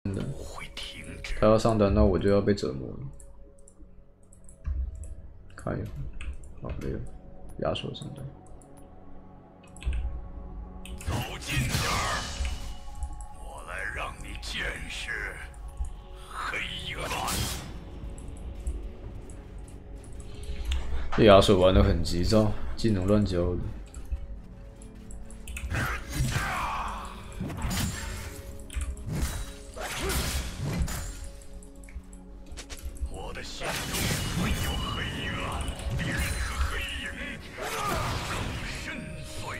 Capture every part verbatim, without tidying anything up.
的，他要上单，那我就要被折磨了。看一会儿，好没有，亚索上单。 走近点儿，我来让你见识黑暗。 这亚索玩的很急躁，技能乱交的。 我的心中存有黑暗，敌人和黑影更深邃。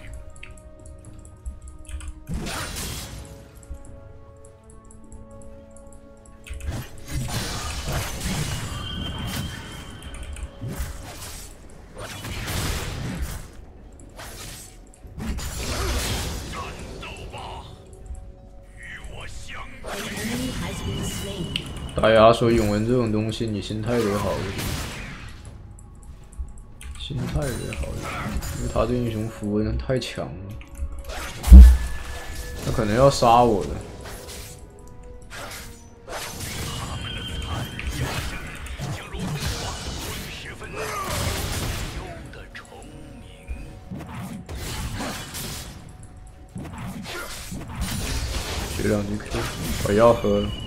战斗吧，与我相比。 打亚索永文这种东西，你心态得好一点，心态得好一点，因为他这英雄符文太强了，他可能要杀我的。 他们的惨叫声就如同黄昏时分幽的虫鸣。 学两局 Q， 我要喝了。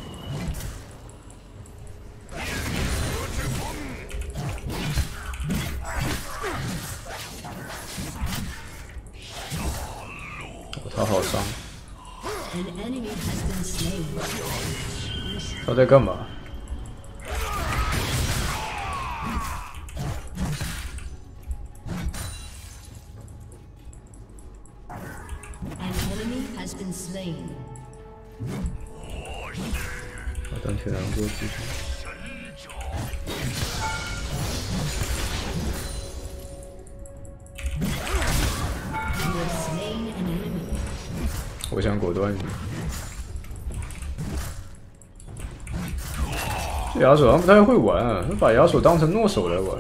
他好伤，他在干嘛？我当天然过继续。 我想果断一点。这亚索好像不太会玩啊，他把亚索当成诺手来玩。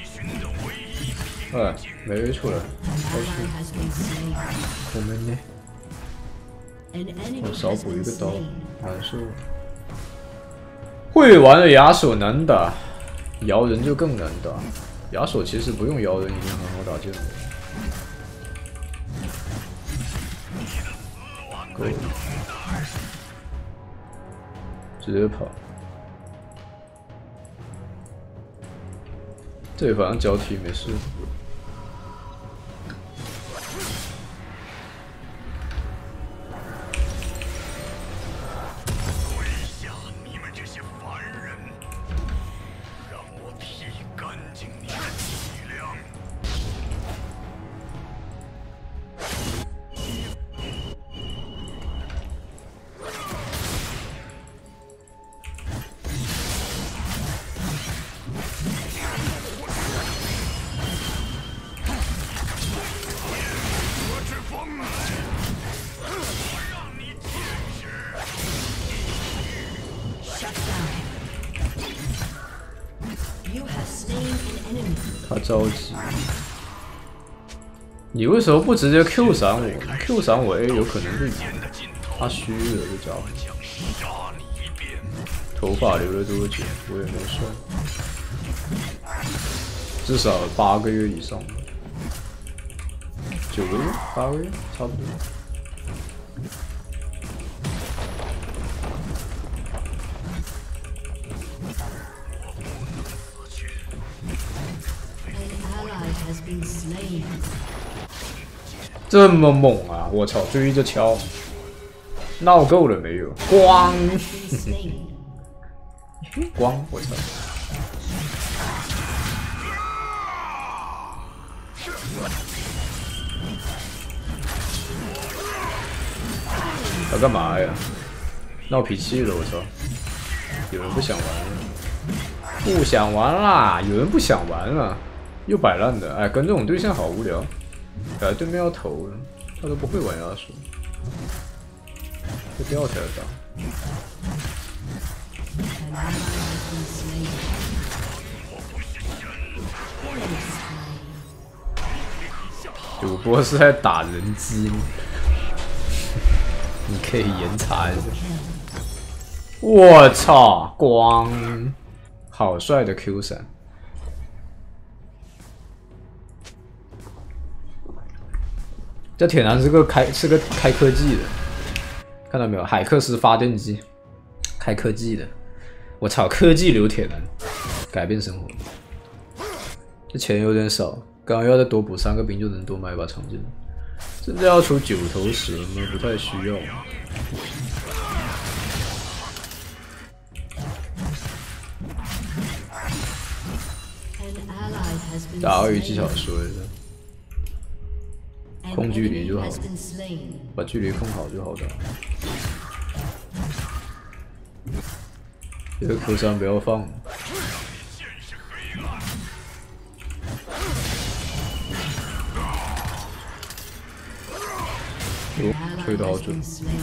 哎，没出来，好去。我们呢？我少补一个刀，难受。会玩的亚索难打，摇人就更难打。亚索其实不用摇人已经很好打剑了。 够了，直接跑。这反正交替没事。 跪下，你们这些凡人，让我剃干净你的脊梁。 他着急，你为什么不直接 Q 闪我 ？Q 闪我 A 有可能就赢。他虚了，这家伙。头发留了多久？我也没算，至少八个月以上，九个月、八个月，差不多。 这么猛啊！我操，追着敲，闹够了没有？咣！咣！我操！他干嘛呀？闹脾气了！我操！有人不想玩了，不想玩啦！有人不想玩了，又摆烂的。哎，跟这种对象好无聊。 本来对面要投了，他都不会玩亚索，会掉起来打。主播是在打人机吗？你可以严查一下。 我操，光，好帅的 Q 闪！这铁男是个开是个开科技的，看到没有？海克斯发电机，开科技的。我操，科技流铁男，改变生活。这钱有点少，刚刚要再多补三个兵就能多买一把长剑。真的要出九头蛇吗？不太需要。打鳄鱼技巧说一下，控距离就好，把距离控好就好打。这个 Q 三不要放。哟，推得好准。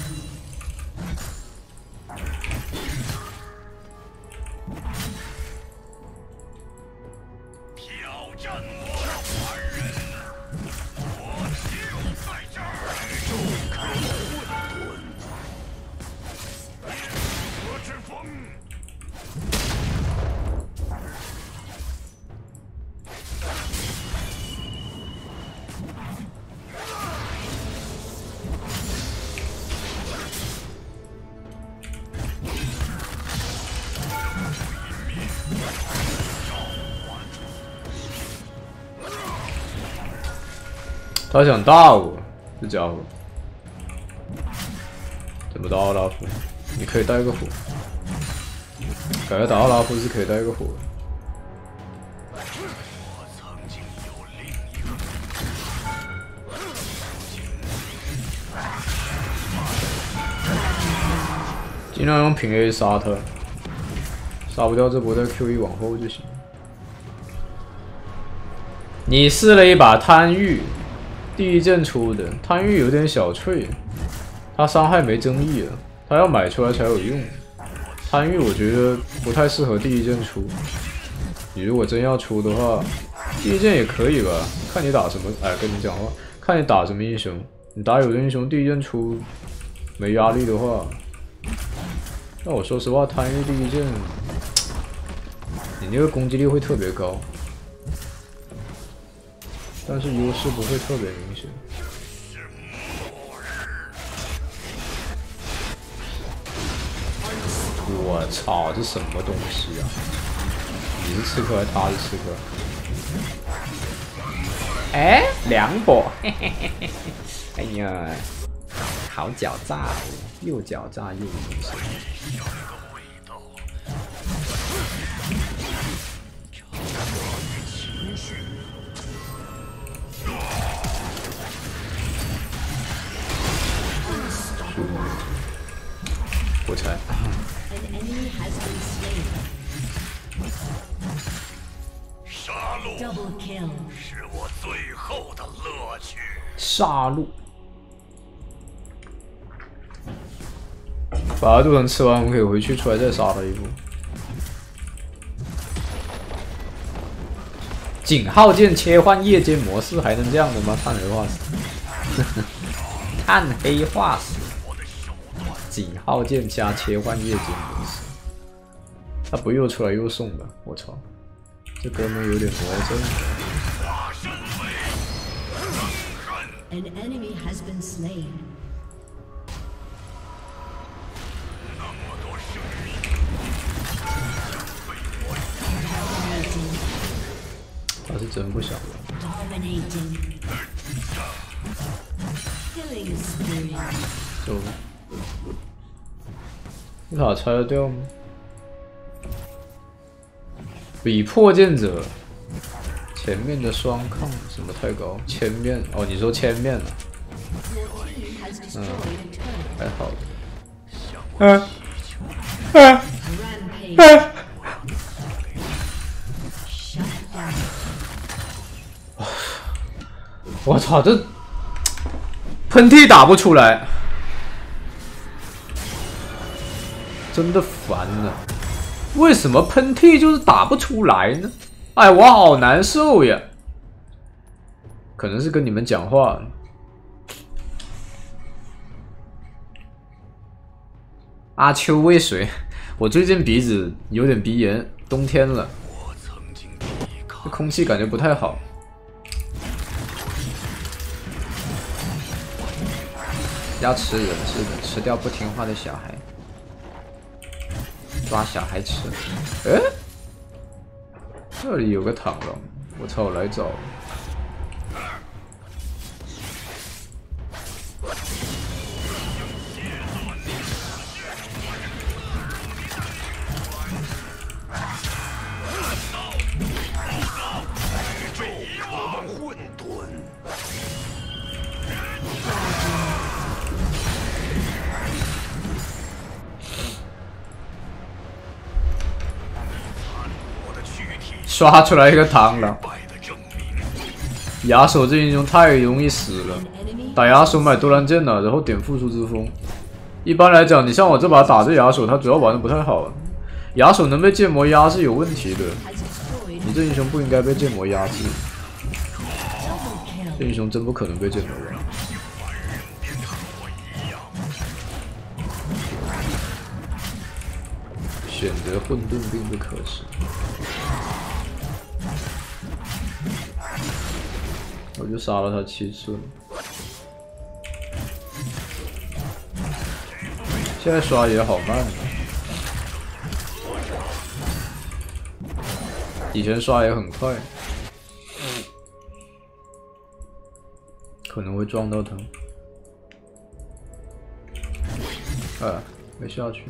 他想大我，这家伙怎么打奥拉夫？你可以带个火，感觉打奥拉夫是可以带个火。尽量用平 A 杀他，杀不掉这波再 Q 一往后就行。你试了一把贪欲。第一件出的贪欲有点小脆，它伤害没争议了，它要买出来才有用。贪欲我觉得不太适合第一件出，你如果真要出的话，第一件也可以吧，看你打什么。哎，跟你讲话，看你打什么英雄。你打有的英雄第一件出没压力的话，那我说实话，贪欲第一件，你那个攻击力会特别高。但是优势不会特别明显。我操，这什么东西啊！你是刺客还是他是刺客？哎，两波，嘿嘿嘿嘿！哎呀，好狡诈哦，又狡诈又阴险。我猜。 杀戮是我最后的乐趣。 杀戮。把他渡人吃完，我们可以回去出来再杀他一波。井号键切换夜间模式还能这样的吗？炭黑化石，炭黑化石。井号键加切换夜间模式，他不又出来又送的，我操！这哥们有点魔怔。 An enemy has been slain. 他是真不想玩。走。这塔拆得掉吗？比破剑者，前面的双抗什么太高？千面哦，你说千面了？嗯，还好的。嗯嗯嗯。我操，这喷嚏打不出来，真的烦了。为什么喷嚏就是打不出来呢？哎，我好难受呀。可能是跟你们讲话。 阿秋为谁？我最近鼻子有点鼻炎，冬天了，这空气感觉不太好。要吃人吃的，吃掉不听话的小孩，抓小孩吃。哎，这里有个螳螂，我操，来找。 刷出来一个螳螂，亚索这英雄太容易死了。打亚索买多兰剑了，然后点复苏之风。一般来讲，你像我这把打这亚索，他主要玩的不太好。亚索能被剑魔压是有问题的，你这英雄不应该被剑魔压制。这英雄真不可能被剑魔压。选择混沌并不可耻。 我就杀了他七次了。现在刷也好慢，以前刷也很快，可能会撞到他。哎，没下去。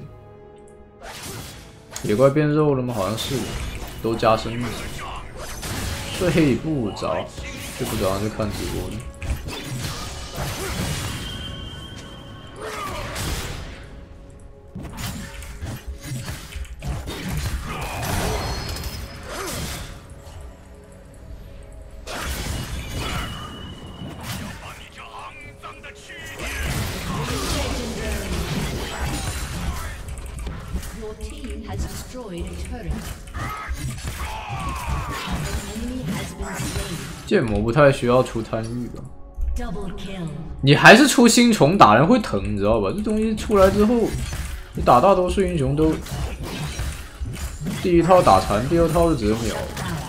野怪变肉了吗？好像是，都加生命，睡不着。 睡不着就看直播呢。 Your team has destroyed a turret. An enemy has been slain. 剑魔不太需要出贪欲吧？ Double kill. 你还是出星虫打人会疼，你知道吧？这东西出来之后，你打大多数英雄都第一套打残，第二套就直接秒。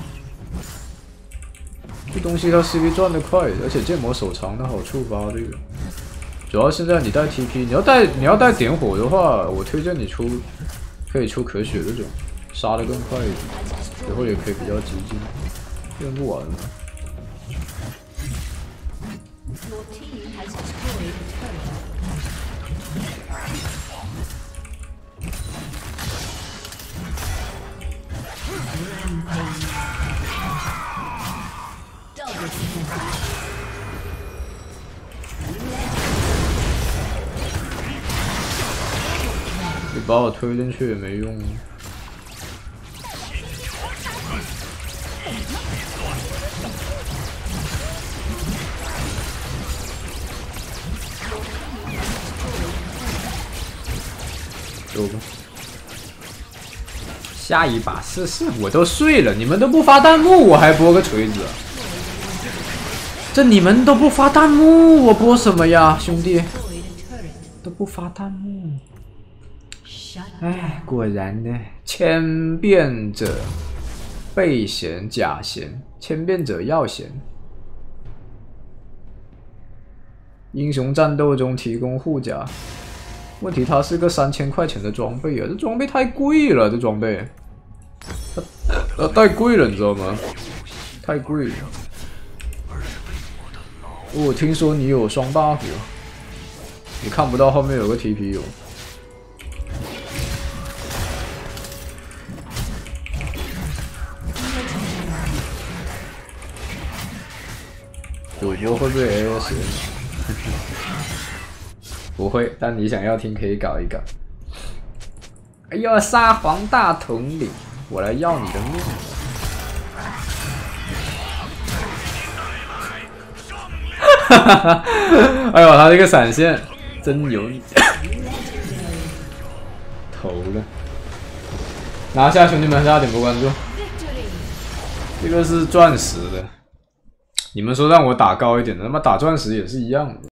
这东西它 C P 赚得快，而且剑魔手长的好触发这个。主要现在你带 T P， 你要带你要带点火的话，我推荐你出可以出可血这种，杀得更快一点，然后也可以比较激进。用不完了。 Your team has destroyed a turret. Rampage. Double kill. 你把我推进去也没用。 走吧，下一把试试。我都睡了，你们都不发弹幕，我还播个锤子。这你们都不发弹幕，我播什么呀，兄弟？都不发弹幕。哎，果然呢，千变者备贤假贤，千变者要贤。英雄战斗中提供护甲。 问题它是个三千块钱的装备啊，这装备太贵了，这装备，它它太贵了，你知道吗？太贵了。我、哦、听说你有双 buff， 你看不到后面有个 T P 哦。主播会不会 A S？ 不会，但你想要听可以搞一搞。哎呦，沙皇大统领，我来要你的命！哈哈哈！哎呦，他这个闪现真有你，投了，拿下兄弟们，大家点波关注。这个是钻石的，你们说让我打高一点的，他妈打钻石也是一样的。